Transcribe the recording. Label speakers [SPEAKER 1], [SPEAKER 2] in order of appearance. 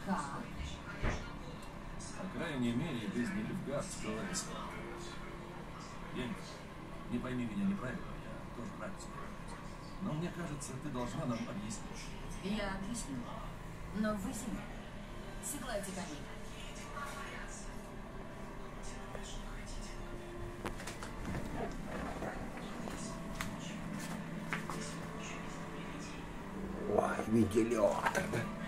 [SPEAKER 1] Как?
[SPEAKER 2] По крайней мере, без нелюбгардского риска. Я не пойми меня неправильно, я тоже рад тебе. Но мне кажется, ты должна нам объяснить.
[SPEAKER 1] Я объясню. Но вы зимой. Седлайте коней.
[SPEAKER 3] Ой, вентилятор.